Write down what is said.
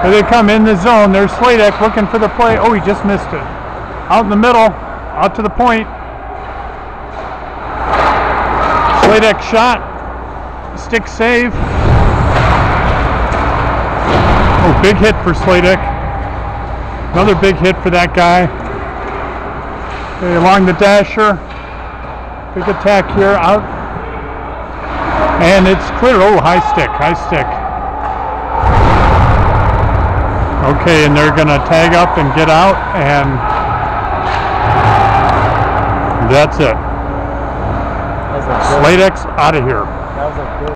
Here they come in the zone. There's SLADEK looking for the play. Oh, he just missed it. Out in the middle, out to the point. SLADEK shot. Stick save. Oh, big hit for SLADEK. Another big hit for that guy. Okay, along the dasher. Big attack here, out. And it's clear. Oh, high stick, high stick. Okay, and they're going to tag up and get out, and that's it. SLADEK's out of here.